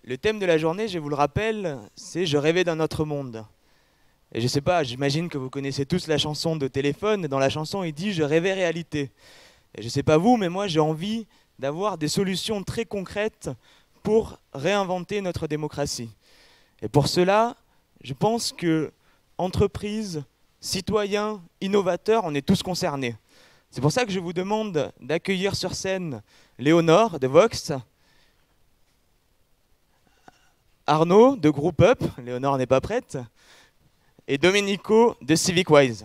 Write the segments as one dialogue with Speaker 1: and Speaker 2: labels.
Speaker 1: Le thème de la journée, je vous le rappelle, c'est « Je rêvais d'un autre monde ». Et je sais pas, j'imagine que vous connaissez tous la chanson de Téléphone. Dans la chanson, il dit « Je rêvais réalité ». Et je sais pas vous, mais moi j'ai envie d'avoir des solutions très concrètes pour réinventer notre démocratie. Et pour cela, je pense que entreprises, citoyens, innovateurs, on est tous concernés. C'est pour ça que je vous demande d'accueillir sur scène Léonore de Vox, Arnaud de Group Up, Léonore n'est pas prête, et Domenico de CivicWise.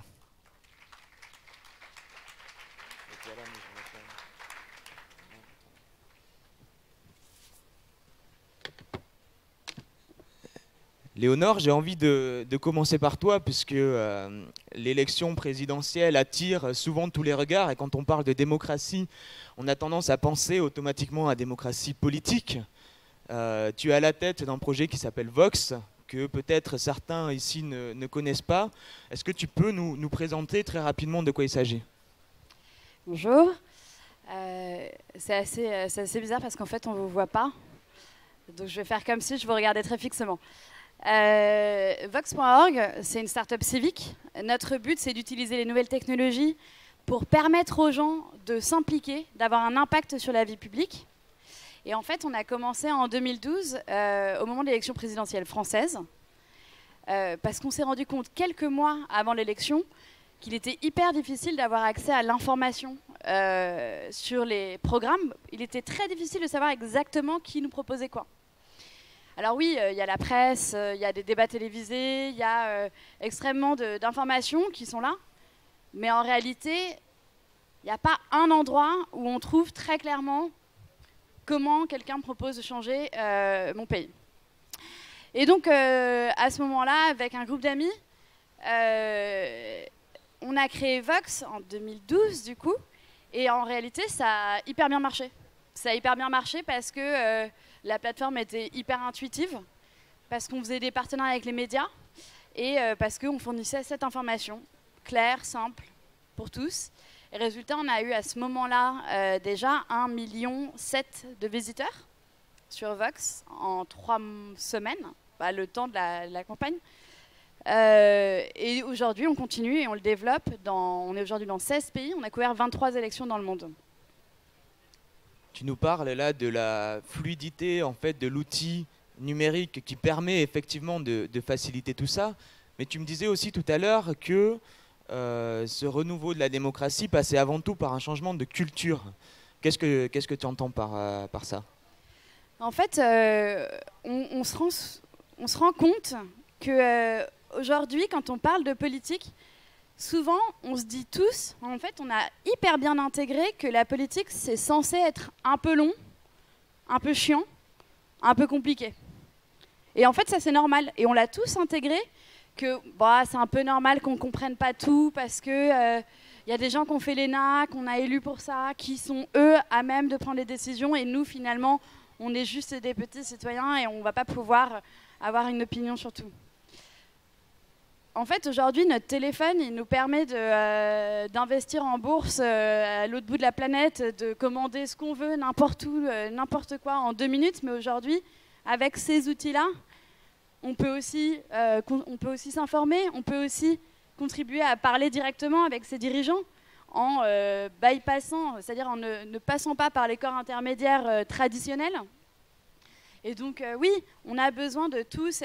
Speaker 1: Léonore, j'ai envie de commencer par toi, puisque l'élection présidentielle attire souvent tous les regards, et quand on parle de démocratie, on a tendance à penser automatiquement à démocratie politique. Tu es à la tête d'un projet qui s'appelle Vox, que peut-être certains ici ne connaissent pas. Est-ce que tu peux nous présenter très rapidement de quoi il s'agit?
Speaker 2: Bonjour. C'est assez bizarre parce qu'en fait, on ne vous voit pas. Donc, je vais faire comme si je vous regardais très fixement. Vox.org, c'est une start-up civique. Notre but, c'est d'utiliser les nouvelles technologies pour permettre aux gens de s'impliquer, d'avoir un impact sur la vie publique. Et en fait, on a commencé en 2012, au moment de l'élection présidentielle française, parce qu'on s'est rendu compte quelques mois avant l'élection qu'il était hyper difficile d'avoir accès à l'information sur les programmes. Il était très difficile de savoir exactement qui nous proposait quoi. Alors oui, il y a la presse, il y a des débats télévisés, il y a extrêmement d'informations qui sont là, mais en réalité, il n'y a pas un endroit où on trouve très clairement comment quelqu'un me propose de changer mon pays. Et donc, à ce moment-là, avec un groupe d'amis, on a créé Vox en 2012, du coup, et en réalité, ça a hyper bien marché. Ça a hyper bien marché parce que la plateforme était hyper intuitive, parce qu'on faisait des partenariats avec les médias, et parce qu'on fournissait cette information claire, simple, pour tous. Et résultat, on a eu à ce moment-là déjà 1,7 million de visiteurs sur Vox en 3 semaines, le temps de la campagne. Et aujourd'hui, on continue et on le développe. On est aujourd'hui dans 16 pays. On a couvert 23 élections dans le monde.
Speaker 1: Tu nous parles là de la fluidité en fait, de l'outil numérique qui permet effectivement de faciliter tout ça. Mais tu me disais aussi tout à l'heure que ce renouveau de la démocratie passait avant tout par un changement de culture. Qu'est-ce que tu entends par ça?
Speaker 2: En fait, on se rend compte qu'aujourd'hui, quand on parle de politique, souvent, on se dit tous, en fait, on a hyper bien intégré que la politique, c'est censé être un peu long, un peu chiant, un peu compliqué. Et en fait, ça, c'est normal. Et on l'a tous intégré que c'est un peu normal qu'on ne comprenne pas tout parce que y a des gens qui ont fait l'ENA, qu'on a élus pour ça, qui sont, eux, à même de prendre les décisions. Et nous, finalement, on est juste des petits citoyens et on ne va pas pouvoir avoir une opinion sur tout. En fait, aujourd'hui, notre téléphone, il nous permet d'investir en bourse à l'autre bout de la planète, de commander ce qu'on veut, n'importe où, n'importe quoi, en 2 minutes. Mais aujourd'hui, avec ces outils-là, on peut aussi s'informer, on peut aussi contribuer à parler directement avec ses dirigeants en bypassant, c'est-à-dire en ne passant pas par les corps intermédiaires traditionnels. Et donc, oui, on a besoin de tous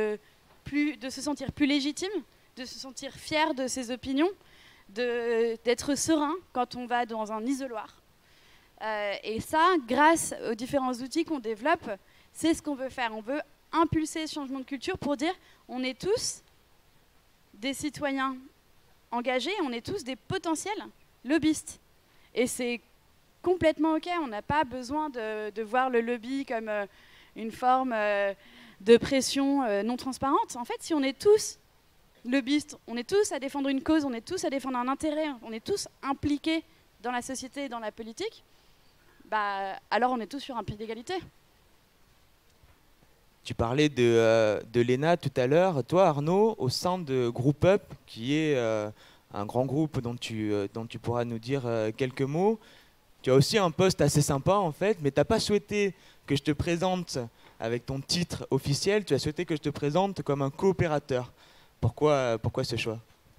Speaker 2: de se sentir plus légitime, de se sentir fier de ses opinions, d'être serein quand on va dans un isoloir. Et ça, grâce aux différents outils qu'on développe, c'est ce qu'on veut faire. On veut impulser ce changement de culture pour dire on est tous des citoyens engagés, on est tous des potentiels lobbyistes. Et c'est complètement OK, on n'a pas besoin de voir le lobby comme une forme de pression non transparente. En fait, si on est tous lobbyistes, on est tous à défendre une cause, on est tous à défendre un intérêt, on est tous impliqués dans la société et dans la politique, alors on est tous sur un pied d'égalité.
Speaker 1: Tu parlais de l'ENA tout à l'heure. Toi, Arnaud, au sein de Group Up, qui est un grand groupe dont tu pourras nous dire quelques mots, tu as aussi un poste assez sympa, en fait, mais tu n'as pas souhaité que je te présente avec ton titre officiel, tu as souhaité que je te présente comme un coopérateur. Pourquoi ce choix?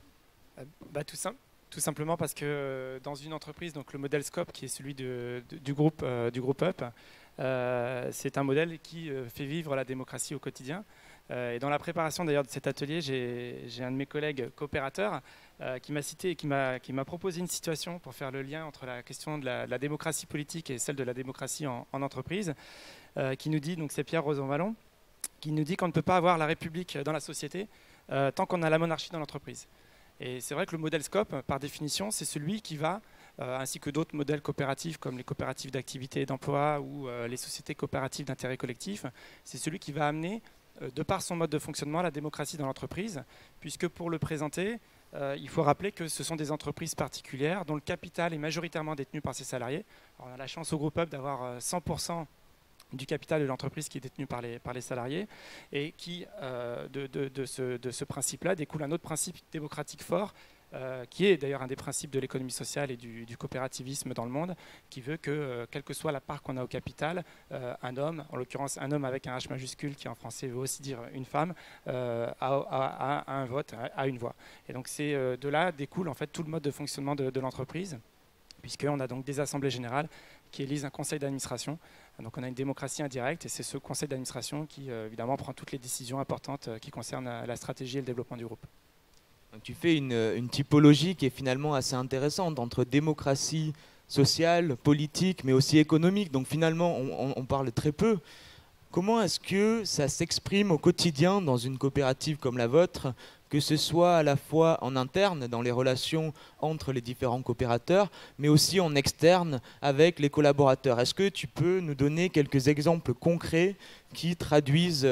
Speaker 3: Tout simplement parce que dans une entreprise, donc le modèle Scope, qui est celui du groupe Up, c'est un modèle qui fait vivre la démocratie au quotidien. Et dans la préparation d'ailleurs de cet atelier, j'ai un de mes collègues coopérateurs qui m'a cité et qui m'a proposé une situation pour faire le lien entre la question de la démocratie politique et celle de la démocratie en entreprise, qui nous dit, donc c'est Pierre Rosanvallon, qui nous dit qu'on ne peut pas avoir la République dans la société tant qu'on a la monarchie dans l'entreprise. Et c'est vrai que le modèle Scope, par définition, c'est celui qui va, ainsi que d'autres modèles coopératifs comme les coopératives d'activité et d'emploi ou les sociétés coopératives d'intérêt collectif, c'est celui qui va amener, de par son mode de fonctionnement, la démocratie dans l'entreprise, puisque pour le présenter, il faut rappeler que ce sont des entreprises particulières dont le capital est majoritairement détenu par ses salariés. Alors, on a la chance au groupe Up d'avoir 100% du capital de l'entreprise qui est détenu par les salariés, et qui, de ce principe-là, découle un autre principe démocratique fort, qui est d'ailleurs un des principes de l'économie sociale et du coopérativisme dans le monde, qui veut que, quelle que soit la part qu'on a au capital, un homme, en l'occurrence un homme avec un H majuscule, qui en français veut aussi dire une femme, a un vote, a une voix. Et donc de là découle en fait tout le mode de fonctionnement de l'entreprise, puisqu'on a donc des assemblées générales qui élisent un conseil d'administration. Donc on a une démocratie indirecte, et c'est ce conseil d'administration qui évidemment prend toutes les décisions importantes qui concernent la stratégie et le développement du groupe.
Speaker 1: Donc, tu fais une typologie qui est finalement assez intéressante entre démocratie sociale, politique, mais aussi économique. Donc finalement, on parle très peu. Comment est-ce que ça s'exprime au quotidien dans une coopérative comme la vôtre, que ce soit à la fois en interne, dans les relations entre les différents coopérateurs, mais aussi en externe avec les collaborateurs? Est-ce que tu peux nous donner quelques exemples concrets qui traduisent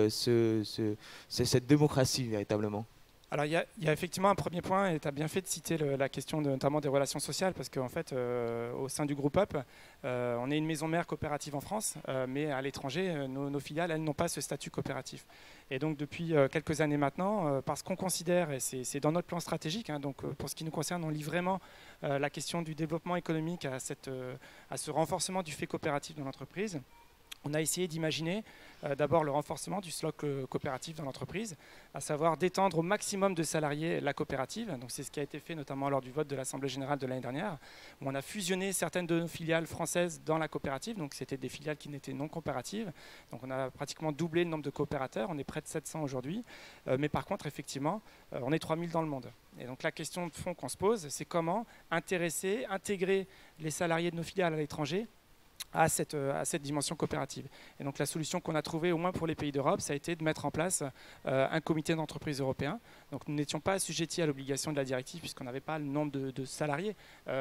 Speaker 1: cette démocratie véritablement?
Speaker 3: Alors il y a effectivement un premier point, et tu as bien fait de citer la question notamment des relations sociales, parce qu'en fait, au sein du groupe Up, on est une maison mère coopérative en France, mais à l'étranger, nos filiales, elles n'ont pas ce statut coopératif. Et donc depuis quelques années maintenant, parce qu'on considère, et c'est dans notre plan stratégique, hein, donc pour ce qui nous concerne, on lie vraiment la question du développement économique à ce renforcement du fait coopératif dans l'entreprise. On a essayé d'imaginer d'abord le renforcement du socle coopératif dans l'entreprise, à savoir d'étendre au maximum de salariés la coopérative. Donc c'est ce qui a été fait notamment lors du vote de l'Assemblée générale de l'année dernière, où on a fusionné certaines de nos filiales françaises dans la coopérative. Donc c'était des filiales qui n'étaient non coopératives. Donc on a pratiquement doublé le nombre de coopérateurs. On est près de 700 aujourd'hui. Mais par contre, effectivement, on est 3000 dans le monde. Et donc la question de fond qu'on se pose, c'est comment intégrer les salariés de nos filiales à l'étranger à cette dimension coopérative. Et donc la solution qu'on a trouvée, au moins pour les pays d'Europe, ça a été de mettre en place un comité d'entreprise européen. Donc nous n'étions pas assujettis à l'obligation de la directive, puisqu'on n'avait pas le nombre de salariés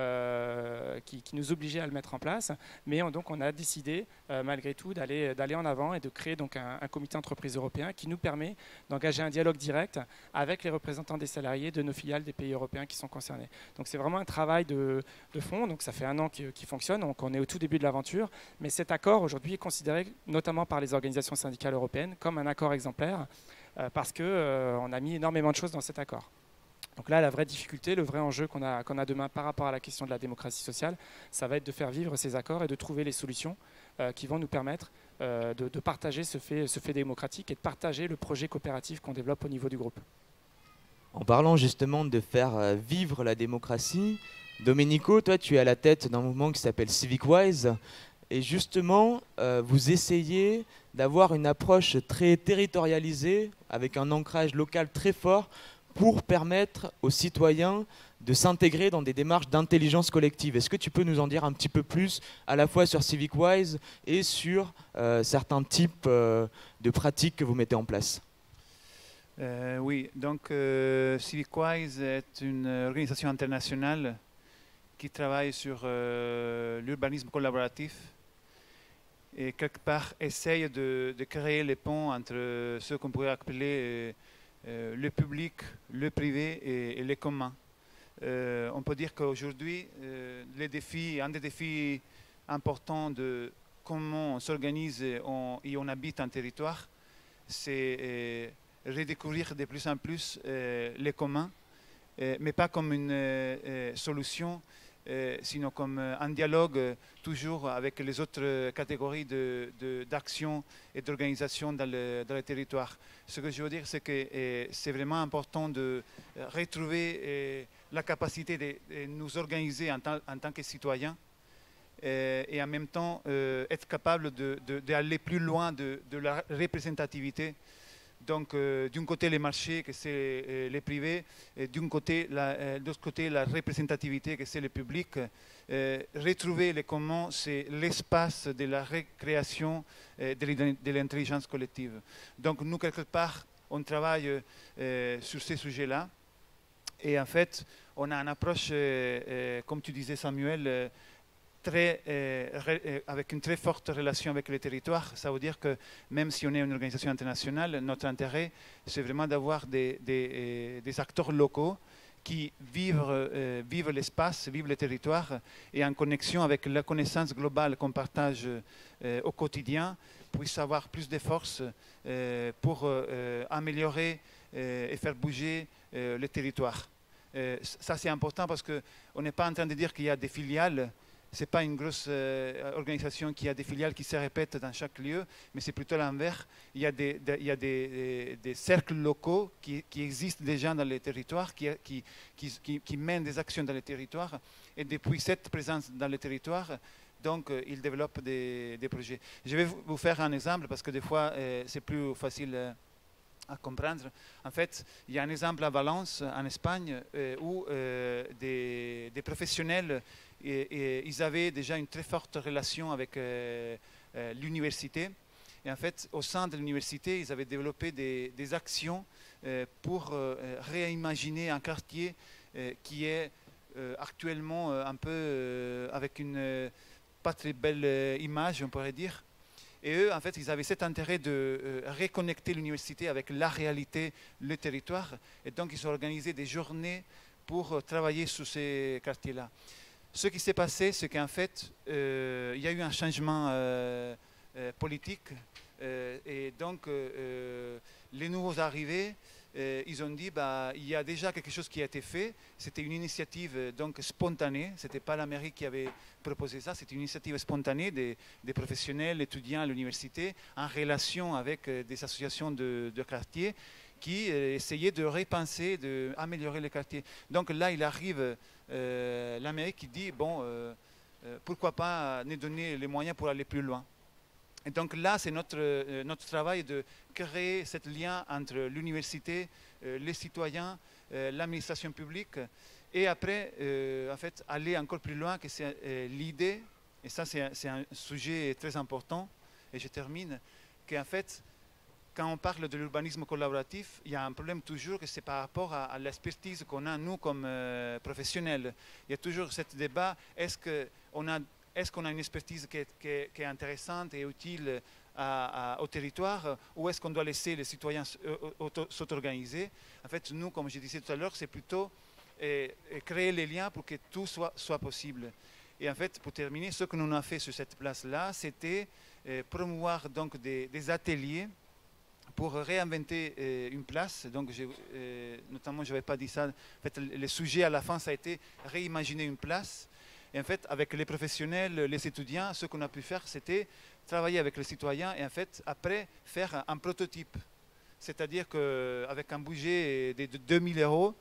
Speaker 3: qui nous obligeait à le mettre en place. Mais donc on a décidé, malgré tout, d'aller en avant et de créer donc un comité d'entreprise européen qui nous permet d'engager un dialogue direct avec les représentants des salariés de nos filiales des pays européens qui sont concernés. Donc c'est vraiment un travail de fond. Donc ça fait 1 an qu'il fonctionne, donc on est au tout début de l'aventure. Mais cet accord aujourd'hui est considéré notamment par les organisations syndicales européennes comme un accord exemplaire parce qu'on a mis énormément de choses dans cet accord. Donc là, la vraie difficulté, le vrai enjeu qu'on a demain par rapport à la question de la démocratie sociale, ça va être de faire vivre ces accords et de trouver les solutions qui vont nous permettre de partager ce fait démocratique et de partager le projet coopératif qu'on développe au niveau du groupe.
Speaker 1: En parlant justement de faire vivre la démocratie, Domenico, toi tu es à la tête d'un mouvement qui s'appelle CivicWise. Et justement, vous essayez d'avoir une approche très territorialisée, avec un ancrage local très fort, pour permettre aux citoyens de s'intégrer dans des démarches d'intelligence collective. Est-ce que tu peux nous en dire un petit peu plus, à la fois sur CivicWise et sur certains types de pratiques que vous mettez en place?
Speaker 4: Oui, donc CivicWise est une organisation internationale qui travaille sur l'urbanisme collaboratif et quelque part essaye de créer les ponts entre ce qu'on pourrait appeler le public, le privé et le commun. On peut dire qu'aujourd'hui, un des défis importants de comment on s'organise et on habite un territoire, c'est redécouvrir de plus en plus les communs, mais pas comme une solution, sinon comme un dialogue toujours avec les autres catégories d'action et d'organisation dans le territoire. Ce que je veux dire, c'est que c'est vraiment important de retrouver la capacité de nous organiser en tant que citoyens et en même temps être capable d'aller plus loin de la représentativité. Donc, d'un côté, les marchés, que c'est les privés, et de l'autre côté, la représentativité, que c'est le public. Retrouver comment c'est l'espace de la récréation de l'intelligence collective. Donc, nous, quelque part, on travaille sur ces sujets-là. Et en fait, on a une approche, comme tu disais, Samuel, avec une très forte relation avec les territoires. Ça veut dire que même si on est une organisation internationale, notre intérêt, c'est vraiment d'avoir des acteurs locaux qui vivent l'espace, vivent les territoires et en connexion avec la connaissance globale qu'on partage au quotidien, puissent avoir plus de force pour améliorer et faire bouger les territoires. Ça, c'est important parce qu'on n'est pas en train de dire qu'il y a des filiales. Ce n'est pas une grosse organisation qui a des filiales qui se répètent dans chaque lieu, mais c'est plutôt l'inverse. Il y a des cercles locaux qui existent déjà dans les territoires, qui mènent des actions dans les territoires. Et depuis cette présence dans les territoires, donc, ils développent des projets. Je vais vous faire un exemple parce que des fois, c'est plus facile à comprendre. En fait, il y a un exemple à Valence, en Espagne, où des professionnels ils avaient déjà une très forte relation avec l'université. Et en fait, au sein de l'université, ils avaient développé des actions pour réimaginer un quartier qui est actuellement un peu avec une pas très belle image, on pourrait dire. Et eux, en fait, ils avaient cet intérêt de reconnecter l'université avec la réalité, le territoire. Et donc, ils ont organisé des journées pour travailler sur ces quartiers-là. Ce qui s'est passé, c'est qu'en fait, il y a eu un changement politique. Et donc, les nouveaux arrivés, ils ont dit, il y a déjà quelque chose qui a été fait. C'était une initiative donc spontanée. Ce n'était pas la mairie qui avait proposé ça. C'était une initiative spontanée des professionnels, étudiants à l'université, en relation avec des associations de quartier qui essayaient de repenser, d'améliorer les quartiers. Donc là, il arrive la mairie qui dit, pourquoi pas nous donner les moyens pour aller plus loin. Et donc là, c'est notre travail de créer ce lien entre l'université, les citoyens, l'administration publique, et après, en fait, aller encore plus loin, que c'est l'idée, et ça c'est un sujet très important, et je termine, qu'en fait, quand on parle de l'urbanisme collaboratif, il y a un problème toujours que c'est par rapport à l'expertise qu'on a, nous, comme professionnels. Il y a toujours ce débat, est-ce qu'on a une expertise qui est intéressante et utile au territoire, ou est-ce qu'on doit laisser les citoyens s'auto-organiser? En fait, nous, comme je disais tout à l'heure, c'est plutôt créer les liens pour que tout soit possible. Et en fait, pour terminer, ce que nous avons fait sur cette place-là, c'était promouvoir donc des ateliers pour réinventer une place. Donc, notamment, je n'avais pas dit ça. En fait, le sujet à la fin, ça a été réimaginer une place. Et en fait, avec les professionnels, les étudiants, ce qu'on a pu faire, c'était travailler avec les citoyens et en fait, après, faire un prototype. C'est-à-dire qu'avec un budget de 2000 €,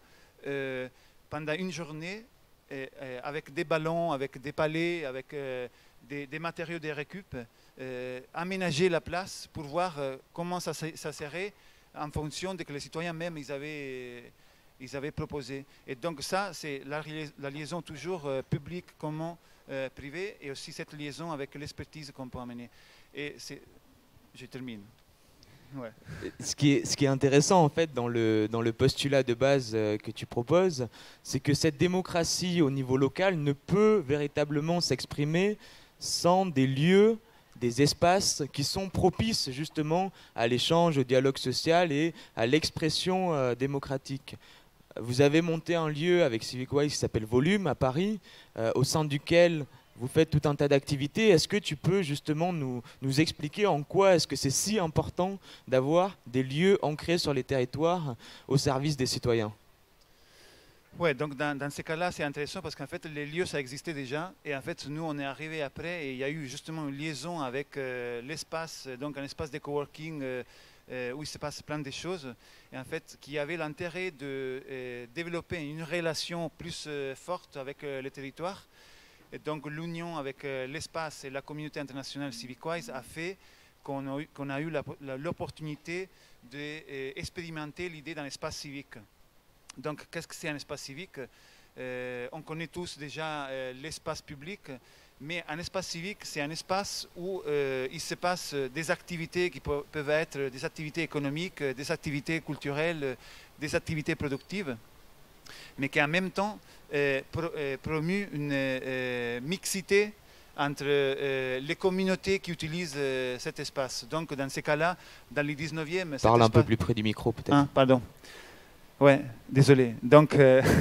Speaker 4: pendant une journée, avec des ballons, avec des palets, avec des matériaux de récup, aménager la place pour voir comment ça serait en fonction de que les citoyens même ils avaient proposé. Et donc ça, c'est la liaison toujours publique, commun, privé, et aussi cette liaison avec l'expertise qu'on peut amener. Et je termine. Ouais.
Speaker 1: Ce qui est intéressant en fait dans le postulat de base que tu proposes, c'est que cette démocratie au niveau local ne peut véritablement s'exprimer sans des lieux, des espaces qui sont propices justement à l'échange, au dialogue social et à l'expression démocratique. Vous avez monté un lieu avec CivicWise qui s'appelle Volume à Paris, au sein duquel vous faites tout un tas d'activités. Est-ce que tu peux justement nous expliquer en quoi est-ce que c'est si important d'avoir des lieux ancrés sur les territoires au service des citoyens?
Speaker 4: Ouais, donc dans ces cas-là, c'est intéressant parce qu'en fait, les lieux, ça existait déjà. Et en fait, nous, on est arrivé après et il y a eu justement une liaison avec l'espace, donc un espace de coworking où il se passe plein de choses. Et en fait, qui avait l'intérêt de développer une relation plus forte avec le territoire. Et donc, l'union avec l'espace et la communauté internationale CivicWise a fait qu'on a eu l'opportunité d'expérimenter l'idée d'un espace civique. Donc, qu'est-ce que c'est un espace civique? On connaît tous déjà l'espace public, mais un espace civique, c'est un espace où il se passe des activités qui peuvent être des activités économiques, des activités culturelles, des activités productives, mais qui en même temps promue une mixité entre les communautés qui utilisent cet espace. Donc, dans ces cas-là, dans les 19e...
Speaker 1: Parle un peu plus près du micro, peut-être.
Speaker 4: Ah, pardon. Ouais, désolé. Donc,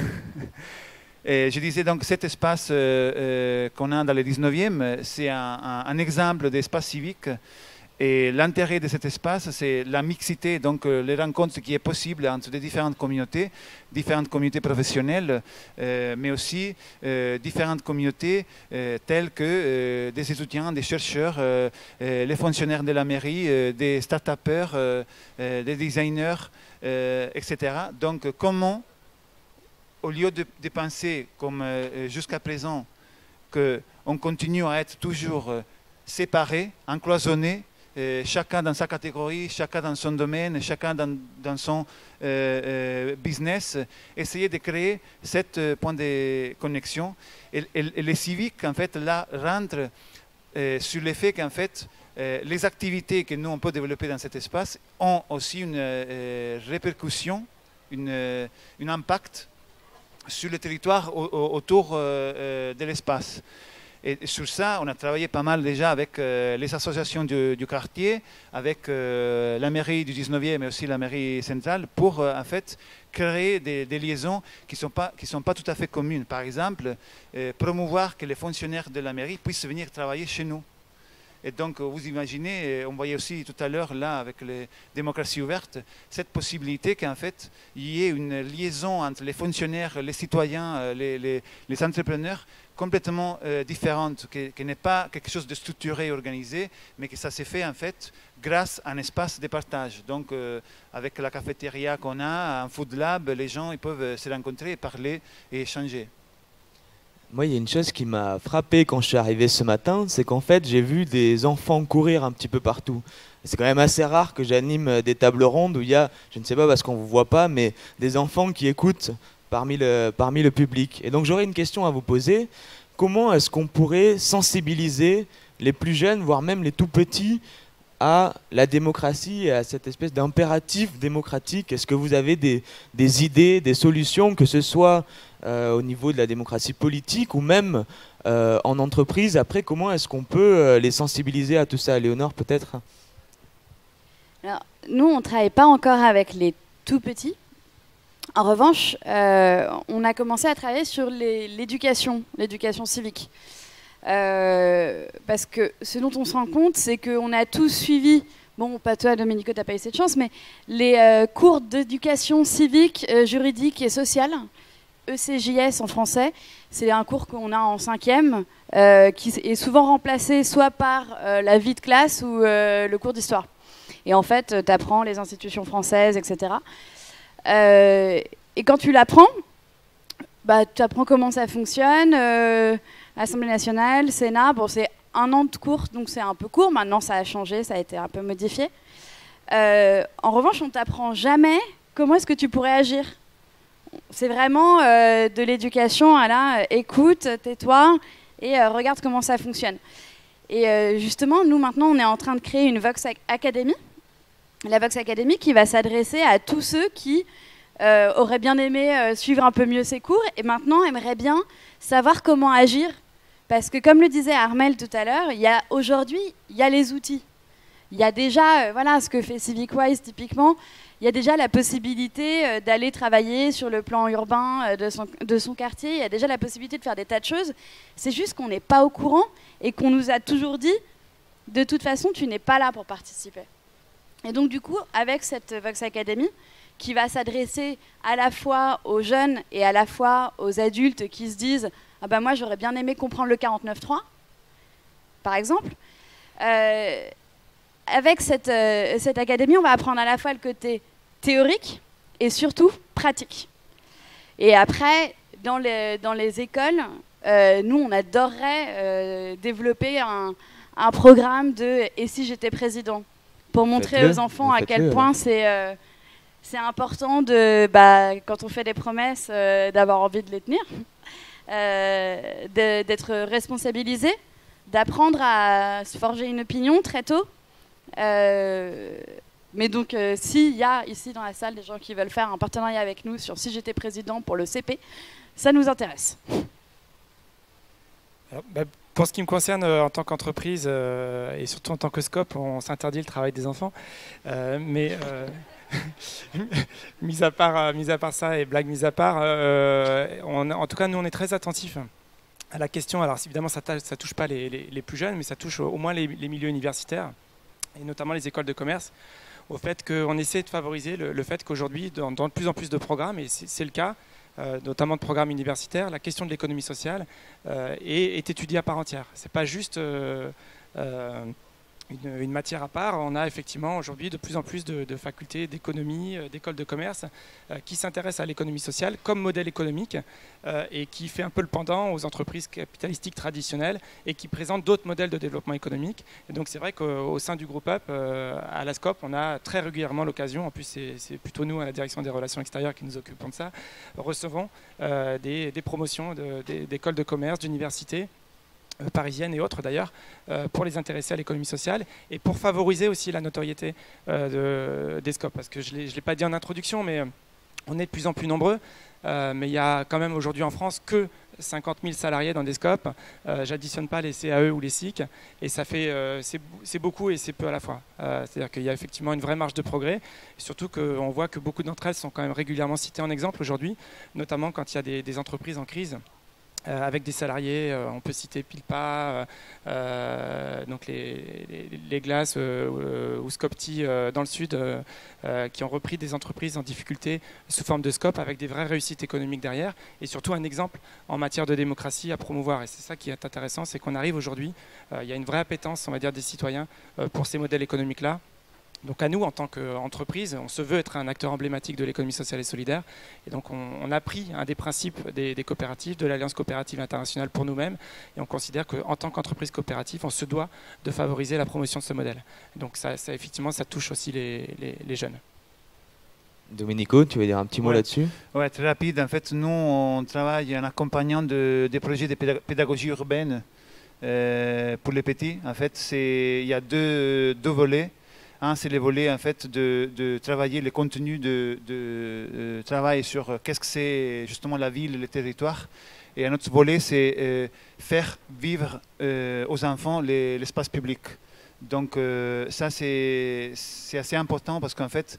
Speaker 4: je disais donc cet espace qu'on a dans le 19e, c'est un exemple d'espace civique. Et l'intérêt de cet espace, c'est la mixité, donc les rencontres qui est possible entre les différentes communautés professionnelles, mais aussi différentes communautés telles que des étudiants, des chercheurs, les fonctionnaires de la mairie, des start-upers, des designers, etc. Donc comment, au lieu de penser comme jusqu'à présent qu'on continue à être toujours séparés, encloisonnés, chacun dans sa catégorie, chacun dans son domaine, chacun dans son business, essayer de créer cet point de connexion. Et les civiques, en fait, là, rentrent sur le fait qu'en fait, les activités que nous, on peut développer dans cet espace ont aussi une répercussion, un impact sur le territoire autour de l'espace. Et sur ça, on a travaillé pas mal déjà avec les associations du quartier, avec la mairie du 19e, mais aussi la mairie centrale, pour en fait créer des liaisons qui sont pas tout à fait communes. Par exemple, promouvoir que les fonctionnaires de la mairie puissent venir travailler chez nous. Et donc, vous imaginez, on voyait aussi tout à l'heure, là, avec les démocraties ouvertes, cette possibilité qu'en fait, il y ait une liaison entre les fonctionnaires, les citoyens, les entrepreneurs, complètement différente, qui n'est pas quelque chose de structuré et organisé, mais que ça s'est fait, en fait, grâce à un espace de partage. Donc, avec la cafétéria qu'on a, un food lab, les gens ils peuvent se rencontrer, parler et échanger.
Speaker 1: Moi, il y a une chose qui m'a frappé quand je suis arrivé ce matin, c'est qu'en fait, j'ai vu des enfants courir un petit peu partout. C'est quand même assez rare que j'anime des tables rondes où il y a, je ne sais pas parce qu'on ne vous voit pas, mais des enfants qui écoutent parmi le public. Et donc, j'aurais une question à vous poser. Comment est-ce qu'on pourrait sensibiliser les plus jeunes, voire même les tout petits, à la démocratie et à cette espèce d'impératif démocratique? Est-ce que vous avez des idées, des solutions, que ce soit au niveau de la démocratie politique ou même en entreprise? Après, comment est-ce qu'on peut les sensibiliser à tout ça? Léonore, peut-être?
Speaker 2: Alors, nous, on ne travaille pas encore avec les tout petits. En revanche, on a commencé à travailler sur l'éducation civique. Parce que ce dont on se rend compte, c'est qu'on a tous suivi, bon, pas toi Domenico, t'as pas eu cette chance, mais les cours d'éducation civique, juridique et sociale, ECJS en français, c'est un cours qu'on a en 5e, qui est souvent remplacé soit par la vie de classe ou le cours d'histoire. Et en fait, tu apprends les institutions françaises, etc. Et quand tu l'apprends, bah, tu apprends comment ça fonctionne, Assemblée nationale, Sénat, bon, c'est 1 an de cours, donc c'est un peu court. Maintenant, ça a changé, ça a été un peu modifié. En revanche, on ne t'apprend jamais comment est-ce que tu pourrais agir. C'est vraiment de l'éducation à la écoute, tais-toi et regarde comment ça fonctionne. Et justement, nous, maintenant, on est en train de créer une Vox Academy. La Vox Academy qui va s'adresser à tous ceux qui auraient bien aimé suivre un peu mieux ces cours et maintenant aimeraient bien savoir comment agir. Parce que comme le disait Armel tout à l'heure, aujourd'hui, il y a les outils. Il y a déjà, voilà, ce que fait CivicWise typiquement, il y a déjà la possibilité d'aller travailler sur le plan urbain de son quartier, il y a déjà la possibilité de faire des tas de choses. C'est juste qu'on n'est pas au courant et qu'on nous a toujours dit, de toute façon, tu n'es pas là pour participer. Et donc du coup, avec cette Vox Academy, qui va s'adresser à la fois aux jeunes et à la fois aux adultes qui se disent « Ah ben moi, j'aurais bien aimé comprendre le 49.3 », par exemple. Avec cette académie, on va apprendre à la fois le côté théorique et surtout pratique. Et après, dans les écoles, nous, on adorerait développer un programme de « Et si j'étais président ?» pour montrer aux enfants à quel point c'est important, quand on fait des promesses, d'avoir envie de les tenir, d'être responsabilisé, d'apprendre à se forger une opinion très tôt. Mais donc, s'il y a ici dans la salle des gens qui veulent faire un partenariat avec nous sur « Si j'étais président » pour le CP, ça nous intéresse.
Speaker 3: Alors, pour ce qui me concerne, en tant qu'entreprise et surtout en tant que Scope, on s'interdit le travail des enfants. Mais mis à part ça et blague mise à part, en tout cas, nous, on est très attentifs à la question. Alors, évidemment, ça ne touche pas les plus jeunes, mais ça touche au moins les milieux universitaires, et notamment les écoles de commerce, au fait qu'on essaie de favoriser le fait qu'aujourd'hui, dans de plus en plus de programmes, et c'est le cas, notamment de programmes universitaires, la question de l'économie sociale est étudiée à part entière. Ce n'est pas juste une matière à part. On a effectivement aujourd'hui de plus en plus de facultés d'économie, d'écoles de commerce qui s'intéressent à l'économie sociale comme modèle économique et qui fait un peu le pendant aux entreprises capitalistiques traditionnelles et qui présentent d'autres modèles de développement économique. Et donc c'est vrai qu'au sein du groupe UP, à la SCOP, on a très régulièrement l'occasion, en plus c'est plutôt nous à la direction des relations extérieures qui nous occupons de ça, recevons des promotions d'écoles de commerce, d'universités, parisiennes et autres d'ailleurs, pour les intéresser à l'économie sociale et pour favoriser aussi la notoriété des Scopes. Parce que je ne l'ai pas dit en introduction, mais on est de plus en plus nombreux. Mais il y a quand même aujourd'hui en France que 50 000 salariés dans des Scopes. J'additionne pas les CAE ou les SIC. Et ça fait, c'est beaucoup et c'est peu à la fois. C'est-à-dire qu'il y a effectivement une vraie marge de progrès. Et surtout qu'on voit que beaucoup d'entre elles sont quand même régulièrement citées en exemple aujourd'hui, notamment quand il y a des entreprises en crise. Avec des salariés, on peut citer Pilpa, donc les glaces ou Scopti dans le sud, qui ont repris des entreprises en difficulté sous forme de Scope avec des vraies réussites économiques derrière et surtout un exemple en matière de démocratie à promouvoir. Et c'est ça qui est intéressant, c'est qu'on arrive aujourd'hui, il y a une vraie appétence, on va dire, des citoyens pour ces modèles économiques-là. Donc à nous, en tant qu'entreprise, on se veut être un acteur emblématique de l'économie sociale et solidaire. Et donc on a pris un des principes des coopératives, de l'Alliance coopérative internationale pour nous-mêmes. Et on considère qu'en tant qu'entreprise coopérative, on se doit de favoriser la promotion de ce modèle. Donc ça effectivement, ça touche aussi les jeunes.
Speaker 1: Domenico, tu veux dire un petit mot là-dessus?
Speaker 4: Ouais, très rapide. En fait, nous, on travaille en accompagnant des projets de pédagogie urbaine pour les petits. En fait, il y a deux volets. Un, c'est le volet en fait, de travailler les contenus de travail sur qu'est-ce que c'est justement la ville, le territoire. Et un autre volet, c'est faire vivre aux enfants l'espace public. Donc ça, c'est assez important parce qu'en fait,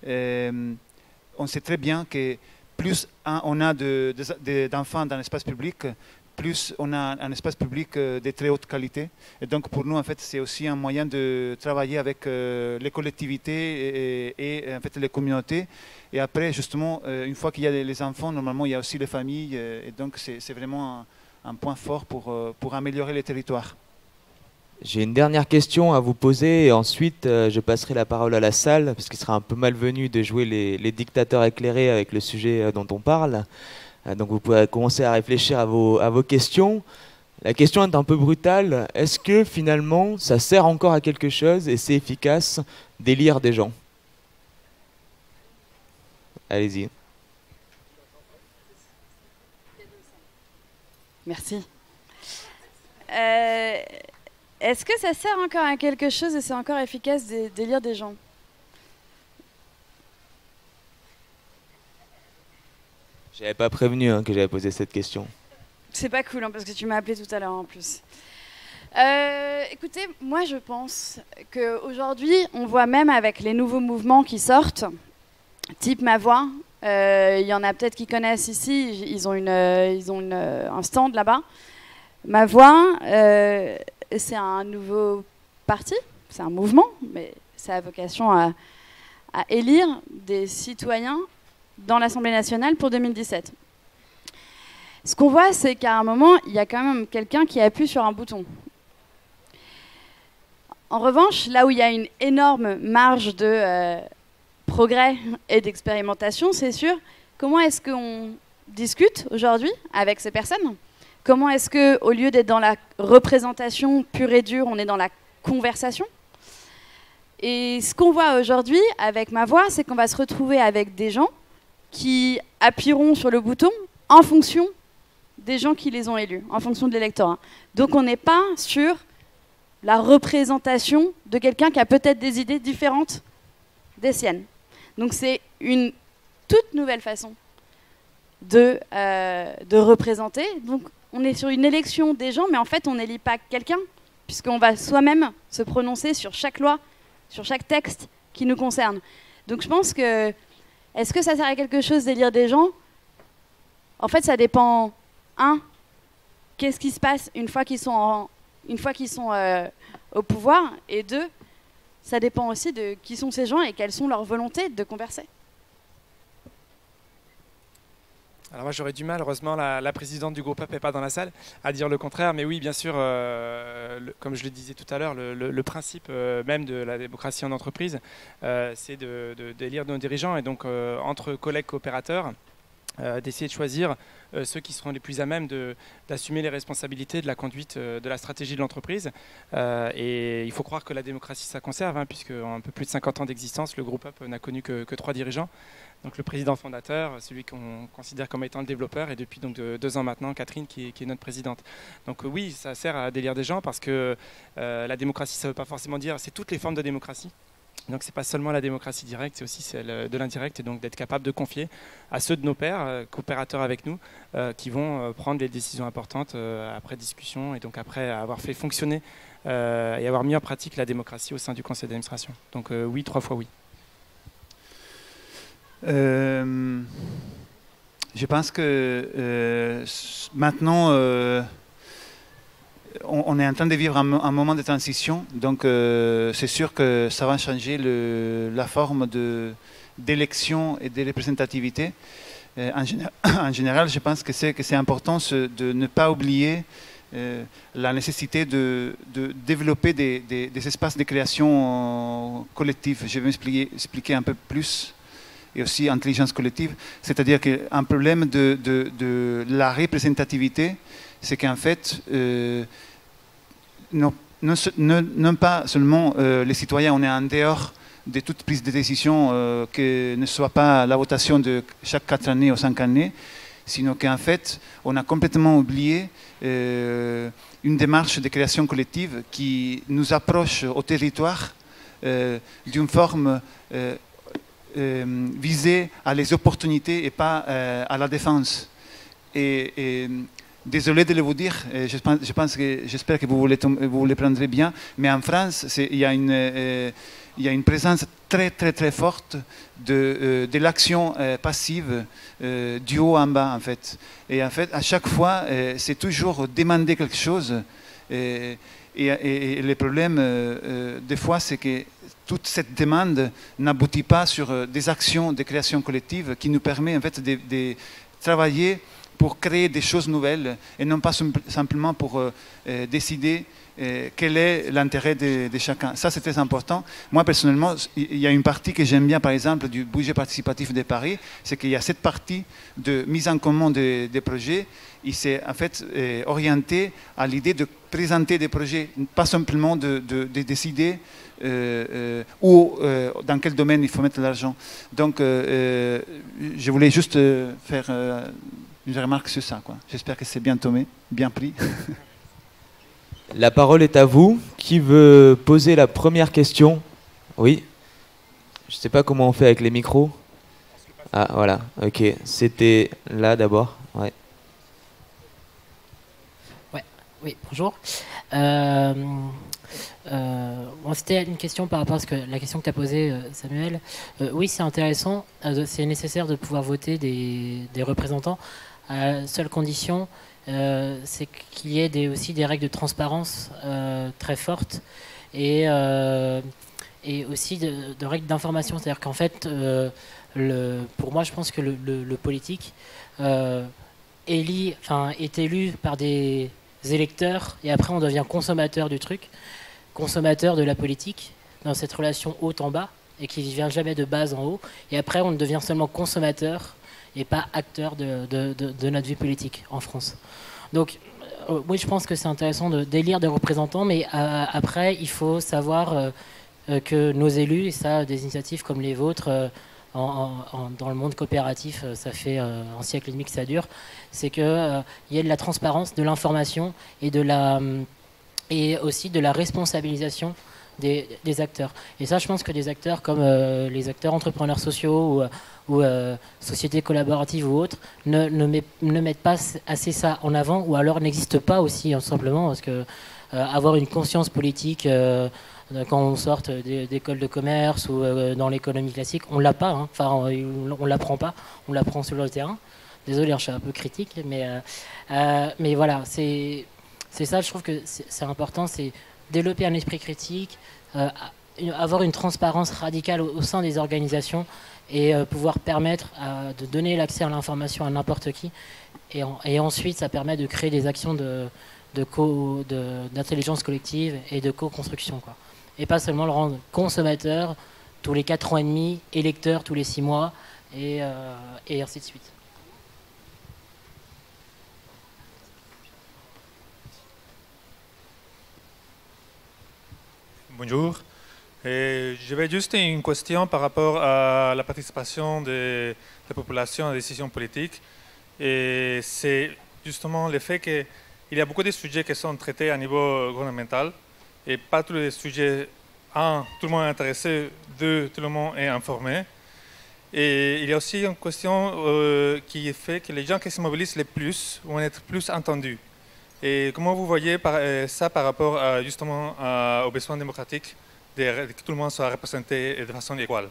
Speaker 4: on sait très bien que plus on a d'enfants dans l'espace public, plus on a un espace public de très haute qualité. Et donc pour nous, en fait, c'est aussi un moyen de travailler avec les collectivités et en fait, les communautés. Et après, justement, une fois qu'il y a les enfants, normalement, il y a aussi les familles. Et donc c'est vraiment un point fort pour améliorer les territoires.
Speaker 1: J'ai une dernière question à vous poser et ensuite je passerai la parole à la salle parce qu'il sera un peu malvenu de jouer les dictateurs éclairés avec le sujet dont on parle. Donc vous pouvez commencer à réfléchir à vos questions. La question est un peu brutale. Est-ce que finalement ça sert encore à quelque chose et c'est efficace d'élire des gens? Allez-y.
Speaker 2: Merci. Est-ce que ça sert encore à quelque chose et c'est encore efficace d'élire des gens?
Speaker 1: J'avais pas prévenu que j'avais posé cette question.
Speaker 2: C'est pas cool parce que tu m'as appelé tout à l'heure en plus. Écoutez, moi je pense qu'aujourd'hui, on voit même avec les nouveaux mouvements qui sortent, type Ma Voix, il y en a peut-être qui connaissent ici, ils ont un stand là-bas. Ma Voix, c'est un nouveau parti, c'est un mouvement, mais ça a vocation à élire des citoyens dans l'Assemblée nationale pour 2017. Ce qu'on voit, c'est qu'à un moment, il y a quand même quelqu'un qui appuie sur un bouton. En revanche, là où il y a une énorme marge de progrès et d'expérimentation, c'est sûr, comment est-ce qu'on discute aujourd'hui avec ces personnes? Comment est-ce qu'au lieu d'être dans la représentation pure et dure, on est dans la conversation? Et ce qu'on voit aujourd'hui avec ma voix, c'est qu'on va se retrouver avec des gens qui appuieront sur le bouton en fonction des gens qui les ont élus, en fonction de l'électorat. Donc on n'est pas sur la représentation de quelqu'un qui a peut-être des idées différentes des siennes. Donc c'est une toute nouvelle façon de représenter. Donc on est sur une élection des gens, mais en fait on n'élit pas quelqu'un, puisqu'on va soi-même se prononcer sur chaque loi, sur chaque texte qui nous concerne. Donc je pense que, est-ce que ça sert à quelque chose d'élire des gens? En fait ça dépend, qu'est-ce qui se passe une fois qu'ils sont au pouvoir, et deux, ça dépend aussi de qui sont ces gens et quelles sont leurs volontés de converser.
Speaker 3: Alors moi j'aurais du mal, heureusement la présidente du groupe UP n'est pas dans la salle, à dire le contraire, mais oui bien sûr, comme je le disais tout à l'heure, le principe même de la démocratie en entreprise, c'est d'élire nos dirigeants, et donc entre collègues coopérateurs, d'essayer de choisir ceux qui seront les plus à même d'assumer les responsabilités de la conduite de la stratégie de l'entreprise. Et il faut croire que la démocratie ça conserve, puisque en un peu plus de 50 ans d'existence, le groupe UP n'a connu que 3 dirigeants. Donc le président fondateur, celui qu'on considère comme étant le développeur, et depuis donc 2 ans maintenant, Catherine qui est notre présidente. Donc oui, ça sert à délire des gens, parce que la démocratie, ça ne veut pas forcément dire, c'est toutes les formes de démocratie. Donc c'est pas seulement la démocratie directe, c'est aussi celle de l'indirect, et donc d'être capable de confier à ceux de nos pairs, coopérateurs avec nous, qui vont prendre les décisions importantes après discussion, et donc après avoir fait fonctionner et avoir mis en pratique la démocratie au sein du conseil d'administration. Donc oui, 3 fois oui.
Speaker 4: Je pense que maintenant, on est en train de vivre un moment de transition, donc c'est sûr que ça va changer la forme d'élection et de représentativité. En général, je pense que c'est important de ne pas oublier la nécessité de développer des espaces de création collective. Je vais m'expliquer un peu plus. Et aussi intelligence collective, c'est-à-dire qu'un problème de la représentativité, c'est qu'en fait, non pas seulement les citoyens, on est en dehors de toute prise de décision que ne soit pas la votation de chaque 4 années ou 5 années, sinon qu'en fait, on a complètement oublié une démarche de création collective qui nous approche au territoire d'une forme visée à les opportunités et pas à la défense. Et désolé de le vous dire, j'espère que vous le prendrez bien, mais en France, il y a une présence très très très forte de l'action passive du haut en bas en fait. Et en fait, à chaque fois, c'est toujours demander quelque chose. Et le problème, des fois, c'est que toute cette demande n'aboutit pas sur des actions de création collective qui nous permettent en fait de travailler pour créer des choses nouvelles et non pas simplement pour décider quel est l'intérêt de chacun. Ça, c'est très important. Moi, personnellement, il y a une partie que j'aime bien, par exemple, du budget participatif de Paris, c'est qu'il y a cette partie de mise en commun des projets. Il s'est en fait orienté à l'idée de présenter des projets, pas simplement de décider où, dans quel domaine il faut mettre l'argent. Donc, je voulais juste faire une remarque sur ça, quoi. J'espère que c'est bien tombé, bien pris.
Speaker 1: La parole est à vous. Qui veut poser la première question? Oui. Je ne sais pas comment on fait avec les micros. Ah, voilà. Ok. C'était là d'abord. Ouais.
Speaker 5: Oui, bonjour. C'était une question par rapport à la question que tu as posée, Samuel. Oui, c'est intéressant. C'est nécessaire de pouvoir voter des représentants. À la seule condition, c'est qu'il y ait aussi des règles de transparence très fortes. Et et aussi de règles d'information. C'est-à-dire qu'en fait, pour moi, je pense que le politique est élu par des électeurs, et après on devient consommateur du truc, consommateur de la politique, dans cette relation haut en bas, et qui ne vient jamais de bas en haut, et après on devient seulement consommateur et pas acteur de notre vie politique en France. Donc oui, je pense que c'est intéressant d'élire des représentants, mais après il faut savoir que nos élus, et ça, des initiatives comme les vôtres, dans le monde coopératif, ça fait un siècle et demi que ça dure, c'est qu'il y ait de la transparence, de l'information et aussi de la responsabilisation des acteurs. Et ça, je pense que des acteurs comme les acteurs entrepreneurs sociaux ou sociétés collaboratives ou autres ne mettent pas assez ça en avant, ou alors n'existent pas aussi, simplement, parce que avoir une conscience politique quand on sort d'écoles de commerce ou dans l'économie classique, on l'a pas, hein. Enfin, on l'apprend pas, on l'apprend sur le terrain. Désolé, je suis un peu critique, mais voilà, c'est ça, je trouve que c'est important, c'est développer un esprit critique, avoir une transparence radicale au sein des organisations et pouvoir permettre de donner l'accès à l'information à n'importe qui. Et ensuite, ça permet de créer des actions d'intelligence collective et de co-construction, quoi. Et pas seulement le rendre consommateur tous les 4 ans et demi, électeur tous les 6 mois, et ainsi de suite.
Speaker 6: Bonjour. J'avais juste une question par rapport à la participation de la population à la décision politique. Et c'est justement le fait qu'il y a beaucoup de sujets qui sont traités à niveau gouvernemental et pas tous les sujets. Un, tout le monde est intéressé. Deux, tout le monde est informé. Et il y a aussi une question qui fait que les gens qui se mobilisent le plus vont être plus entendus. Et comment vous voyez ça par rapport justement aux besoins démocratiques, que tout le monde soit représenté de façon égale?